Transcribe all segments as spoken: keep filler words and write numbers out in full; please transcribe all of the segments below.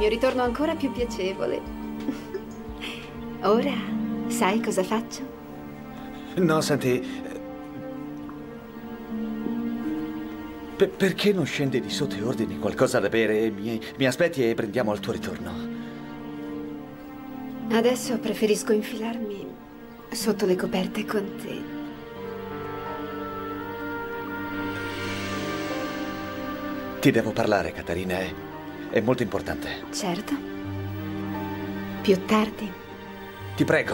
mio ritorno ancora più piacevole. Ora, sai cosa faccio? No, senti... Per perché non scendi di sotto e ordini qualcosa da bere? Mi, mi aspetti e prendiamo al tuo ritorno. Adesso preferisco infilarmi sotto le coperte con te. Ti devo parlare, Caterina, è, è molto importante. Certo. Più tardi. Ti prego.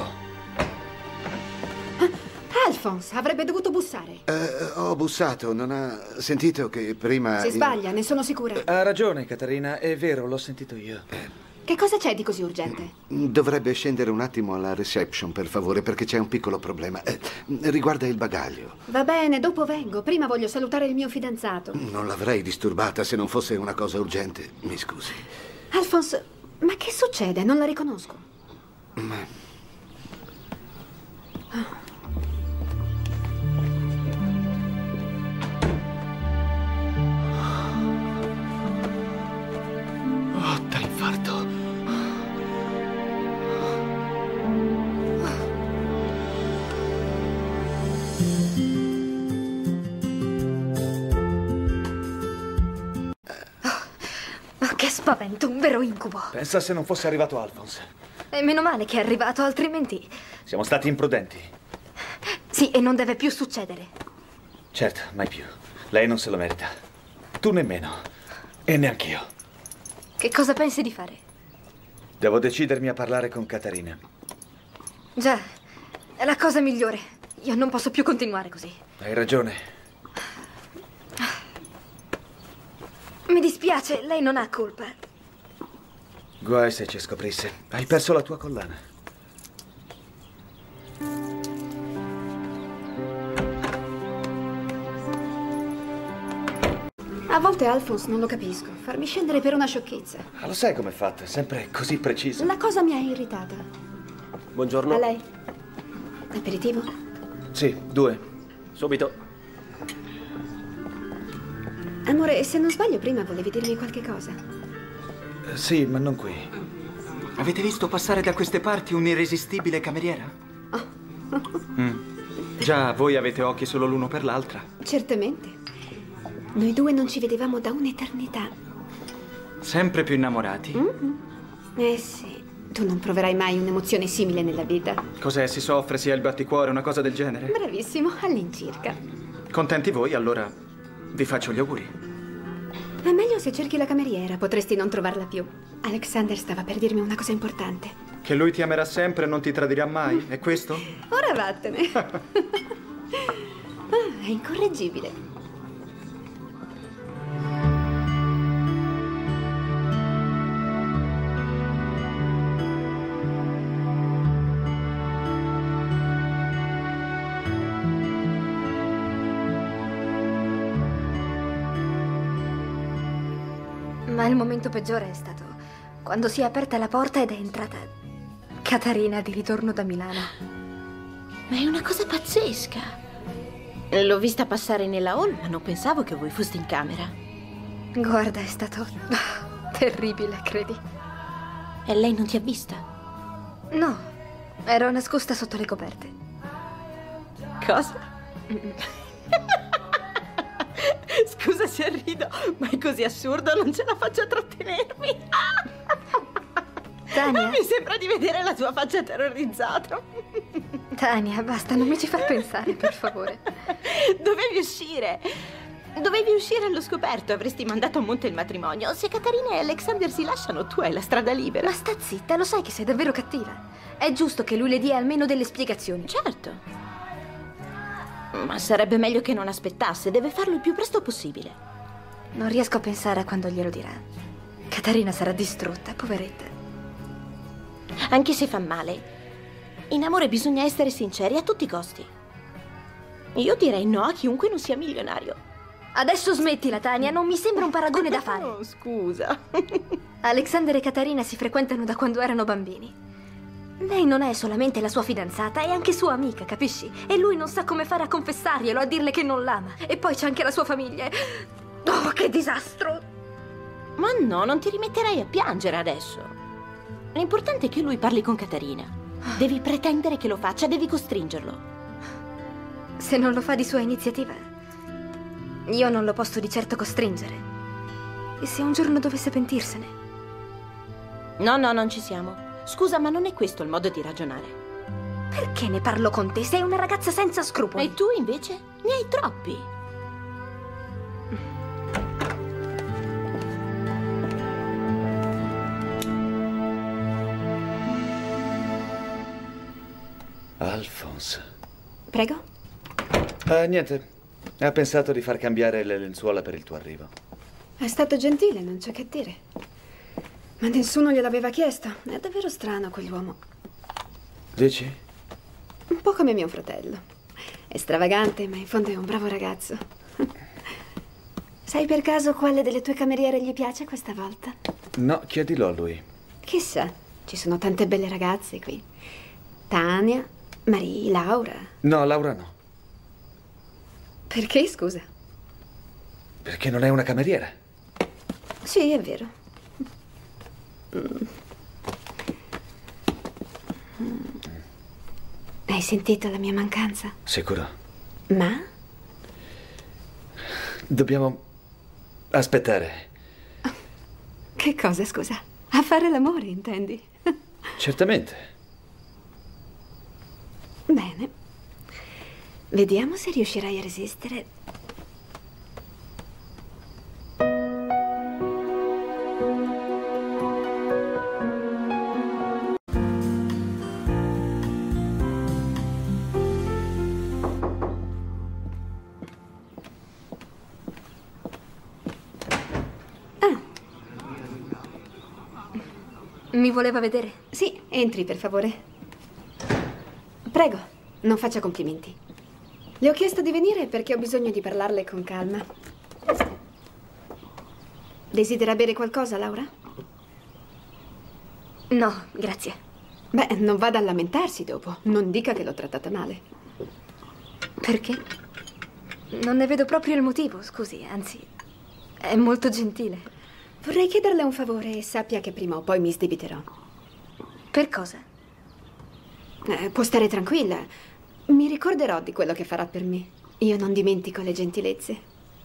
Ah, Alphonse, avrebbe dovuto bussare. Eh, ho bussato, non ha sentito che prima... Si sbaglia, ne sono sicura. Ha ragione, Caterina, è vero, l'ho sentito io. Che cosa c'è di così urgente? Dovrebbe scendere un attimo alla reception, per favore, perché c'è un piccolo problema. Eh, riguarda il bagaglio. Va bene, dopo vengo. Prima voglio salutare il mio fidanzato. Non l'avrei disturbata se non fosse una cosa urgente. Mi scusi. Alphonse, ma che succede? Non la riconosco. Ma... Oh, da infarto. Oh, che spavento, un vero incubo. Pensa se non fosse arrivato Alphonse. E meno male che è arrivato, altrimenti... Siamo stati imprudenti. Sì, e non deve più succedere. Certo, mai più. Lei non se lo merita. Tu nemmeno. E neanch'io. Che cosa pensi di fare? Devo decidermi a parlare con Caterina. Già, è la cosa migliore. Io non posso più continuare così. Hai ragione. Mi dispiace, lei non ha colpa. Guai se ci scoprisse. Hai perso la tua collana. A volte Alphonse non lo capisco. Farmi scendere per una sciocchezza. Ah, lo sai com'è fatta? Sempre così preciso. La cosa mi ha irritata. Buongiorno. A lei? Aperitivo? Sì, due. Subito. Amore, se non sbaglio, prima volevi dirmi qualche cosa. Eh, sì, ma non qui. Avete visto passare da queste parti un'irresistibile cameriera? Oh. Mm. Già, voi avete occhi solo l'uno per l'altra. Certamente. Noi due non ci vedevamo da un'eternità. Sempre più innamorati. Mm-hmm. Eh sì, tu non proverai mai un'emozione simile nella vita. Cos'è? Si soffre, si ha il batticuore, una cosa del genere? Bravissimo, all'incirca. Contenti voi, allora vi faccio gli auguri. È meglio se cerchi la cameriera, potresti non trovarla più. Alexander stava per dirmi una cosa importante. Che lui ti amerà sempre e non ti tradirà mai, è questo? Ora vattene. Ah, è incorreggibile. Ma il momento peggiore è stato quando si è aperta la porta ed è entrata Caterina di ritorno da Milano. Ma è una cosa pazzesca. L'ho vista passare nella hall, ma non pensavo che voi foste in camera. Guarda, è stato terribile, credi? E lei non ti ha vista? No, ero nascosta sotto le coperte. Cosa? Scusa se rido, ma è così assurdo, non ce la faccio a trattenermi. Tania? Mi sembra di vedere la tua faccia terrorizzata. Tania, basta, non mi ci far pensare, per favore. Dovevi uscire. Dovevi uscire allo scoperto, avresti mandato a monte il matrimonio. Se Caterina e Alexander si lasciano, tu hai la strada libera. Ma sta zitta, lo sai che sei davvero cattiva. È giusto che lui le dia almeno delle spiegazioni. Certo. Ma sarebbe meglio che non aspettasse, deve farlo il più presto possibile. Non riesco a pensare a quando glielo dirà. Caterina sarà distrutta, poveretta. Anche se fa male. In amore bisogna essere sinceri a tutti i costi. Io direi no a chiunque non sia milionario. Adesso smettila, Tania, non mi sembra un paragone da fare. Oh, scusa. Alexander e Caterina si frequentano da quando erano bambini. Lei non è solamente la sua fidanzata, è anche sua amica, capisci? E lui non sa come fare a confessarglielo, a dirle che non l'ama. E poi c'è anche la sua famiglia. Oh, che disastro! Ma no, non ti rimetterai a piangere adesso. L'importante è che lui parli con Caterina. Devi pretendere che lo faccia, devi costringerlo. Se non lo fa di sua iniziativa, io non lo posso di certo costringere. E se un giorno dovesse pentirsene? No, no, non ci siamo. Scusa, ma non è questo il modo di ragionare. Perché ne parlo con te? Sei una ragazza senza scrupoli. E tu invece? Ne hai troppi. Alphonse. Prego? Eh, niente. Ha pensato di far cambiare le lenzuola per il tuo arrivo. È stato gentile, non c'è che dire. Ma nessuno gliel'aveva chiesto. È davvero strano quell'uomo. Dici? Un po' come mio fratello. È stravagante, ma in fondo è un bravo ragazzo. Sai per caso quale delle tue cameriere gli piace questa volta? No, chiedilo a lui. Chissà, ci sono tante belle ragazze qui. Tania, Marie, Laura. No, Laura no. Perché, scusa? Perché non è una cameriera. Sì, è vero. Mm. Mm. Hai sentito la mia mancanza? Sicuro? Ma? Dobbiamo aspettare. Che cosa, scusa? A fare l'amore, intendi? Certamente. Bene. Vediamo se riuscirai a resistere. Mi voleva vedere? Sì, entri per favore. Prego, non faccia complimenti. Le ho chiesto di venire perché ho bisogno di parlarle con calma. Desidera bere qualcosa, Laura? No, grazie. Beh, non vada a lamentarsi dopo. Non dica che l'ho trattata male. Perché? Non ne vedo proprio il motivo, scusi, anzi, è molto gentile. Vorrei chiederle un favore e sappia che prima o poi mi sdebiterò. Per cosa? Eh, può stare tranquilla. Mi ricorderò di quello che farà per me. Io non dimentico le gentilezze.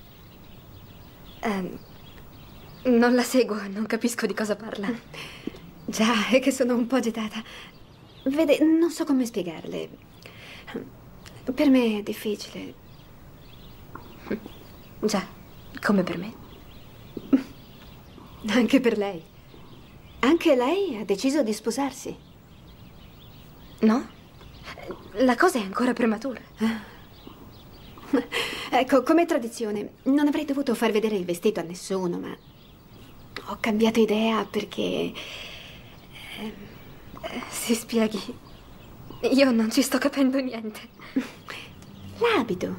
Eh, non la seguo, non capisco di cosa parla. Già, è che sono un po' agitata. Vede, non so come spiegarle. Per me è difficile. Già, come per me. Anche per lei. Anche lei ha deciso di sposarsi. No? La cosa è ancora prematura. Ecco, come tradizione, non avrei dovuto far vedere il vestito a nessuno, ma ho cambiato idea perché... Si spieghi. Io non ci sto capendo niente. L'abito.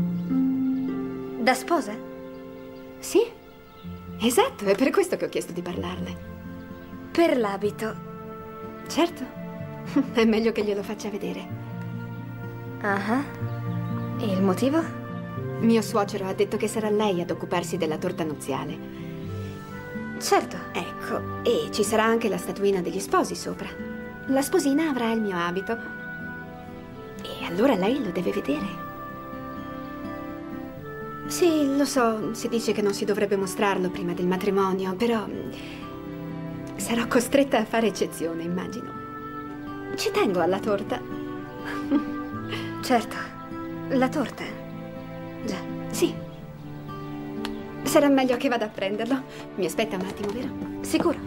Da sposa? Sì, esatto, è per questo che ho chiesto di parlarle. Per l'abito. Certo, è meglio che glielo faccia vedere. Ah, e il motivo? Mio suocero ha detto che sarà lei ad occuparsi della torta nuziale. Certo. Ecco, e ci sarà anche la statuina degli sposi sopra. La sposina avrà il mio abito. E allora lei lo deve vedere. Sì, lo so, si dice che non si dovrebbe mostrarlo prima del matrimonio, però sarò costretta a fare eccezione, immagino. Ci tengo alla torta. Certo, la torta. Già. Sì. Sarà meglio che vada a prenderlo. Mi aspetta un attimo, vero? Sicuro.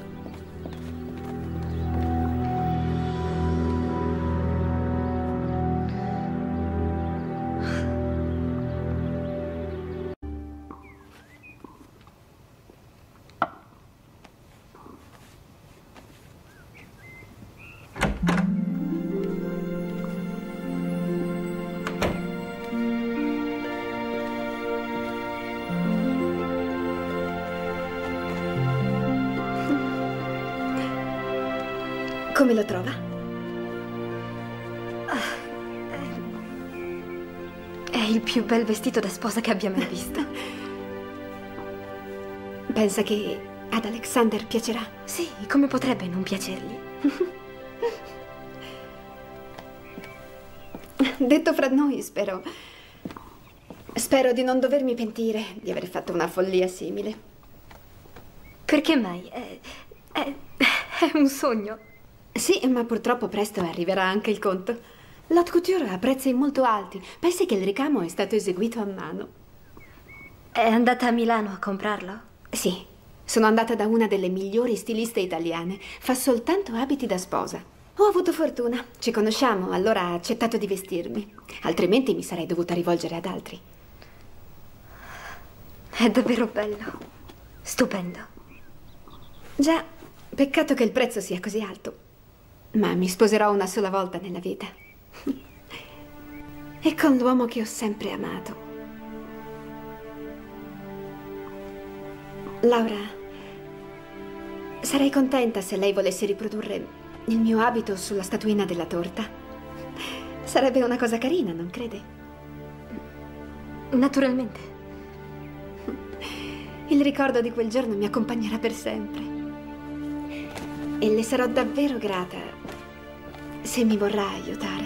Come lo trova? È il più bel vestito da sposa che abbia mai visto. Pensa che ad Alexander piacerà? Sì, come potrebbe non piacergli? Detto fra noi, spero... Spero di non dovermi pentire di aver fatto una follia simile. Perché mai? È, è, è un sogno. Sì, ma purtroppo presto arriverà anche il conto. L'haute couture ha prezzi molto alti. Pensi che il ricamo è stato eseguito a mano. È andata a Milano a comprarlo? Sì, sono andata da una delle migliori stiliste italiane. Fa soltanto abiti da sposa. Ho avuto fortuna. Ci conosciamo, allora ha accettato di vestirmi. Altrimenti mi sarei dovuta rivolgere ad altri. È davvero bello. Stupendo. Già, peccato che il prezzo sia così alto. Ma mi sposerò una sola volta nella vita. E con l'uomo che ho sempre amato. Laura, sarei contenta se lei volesse riprodurre il mio abito sulla statuina della torta. Sarebbe una cosa carina, non crede? Naturalmente. Il ricordo di quel giorno mi accompagnerà per sempre. E le sarò davvero grata se mi vorrà aiutare.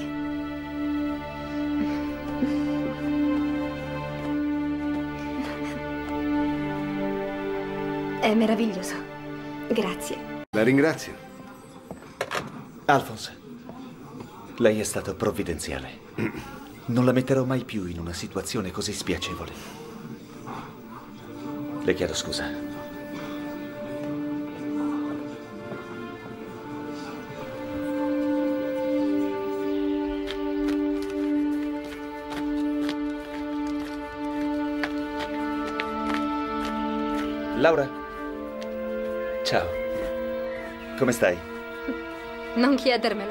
È meraviglioso. Grazie. La ringrazio. Alphonse, lei è stato provvidenziale. Non la metterò mai più in una situazione così spiacevole. Le chiedo scusa. Laura? Ciao. Come stai? Non chiedermelo.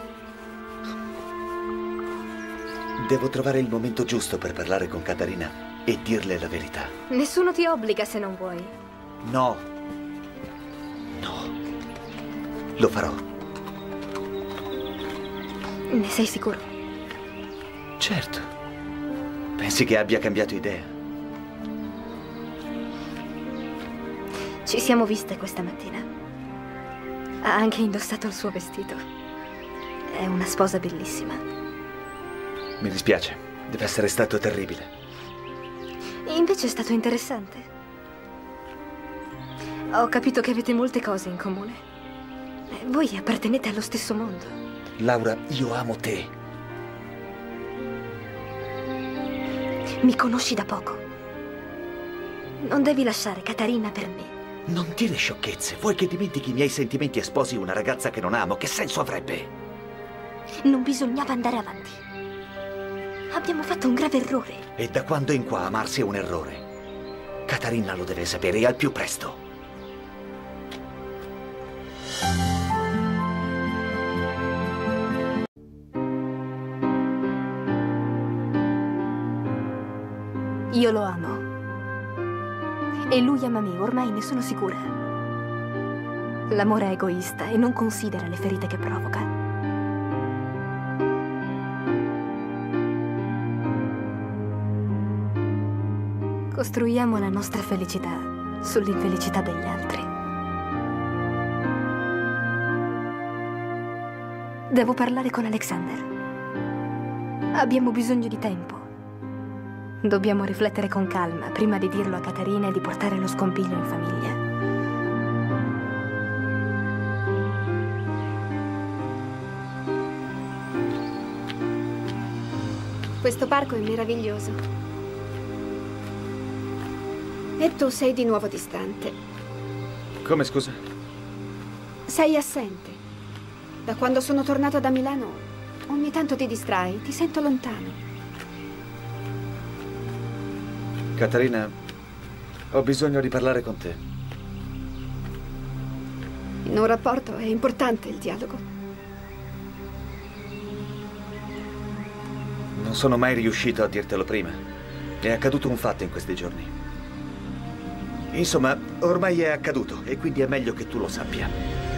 Devo trovare il momento giusto per parlare con Caterina e dirle la verità. Nessuno ti obbliga se non vuoi. No. No. Lo farò. Ne sei sicuro? Certo. Pensi che abbia cambiato idea? Ci siamo viste questa mattina. Ha anche indossato il suo vestito. È una sposa bellissima. Mi dispiace. Deve essere stato terribile. Invece è stato interessante. Ho capito che avete molte cose in comune. Voi appartenete allo stesso mondo. Laura, io amo te. Mi conosci da poco. Non devi lasciare Caterina per me. Non dire sciocchezze. Vuoi che dimentichi i miei sentimenti e sposi una ragazza che non amo? Che senso avrebbe? Non bisognava andare avanti. Abbiamo fatto un grave errore. E da quando in qua amarsi è un errore? Caterina lo deve sapere e al più presto. Io lo amo. E lui ama me, ormai ne sono sicura. L'amore è egoista e non considera le ferite che provoca. Costruiamo la nostra felicità sull'infelicità degli altri. Devo parlare con Alexander. Abbiamo bisogno di tempo. Dobbiamo riflettere con calma prima di dirlo a Caterina e di portare lo scompiglio in famiglia. Questo parco è meraviglioso. E tu sei di nuovo distante. Come, scusa? Sei assente. Da quando sono tornata da Milano, ogni tanto ti distrai, ti sento lontano. Caterina, ho bisogno di parlare con te. In un rapporto è importante il dialogo. Non sono mai riuscito a dirtelo prima. È accaduto un fatto in questi giorni. Insomma, ormai è accaduto e quindi è meglio che tu lo sappia.